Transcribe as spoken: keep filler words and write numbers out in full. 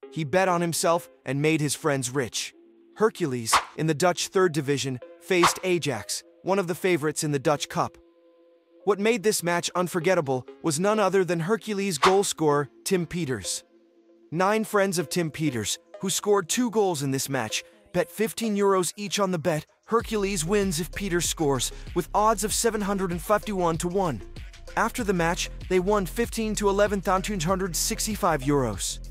He bet on himself and made his friends rich. Hercules, in the Dutch third division, faced Ajax, one of the favorites in the Dutch Cup. What made this match unforgettable was none other than Hercules goal scorer Tim Peters. Nine friends of Tim Peters, who scored two goals in this match, bet fifteen euros each on the bet. Hercules wins if Peters scores, with odds of seven hundred fifty-one to one. After the match, they won fifteen to eleven thousand two hundred sixty-five euros.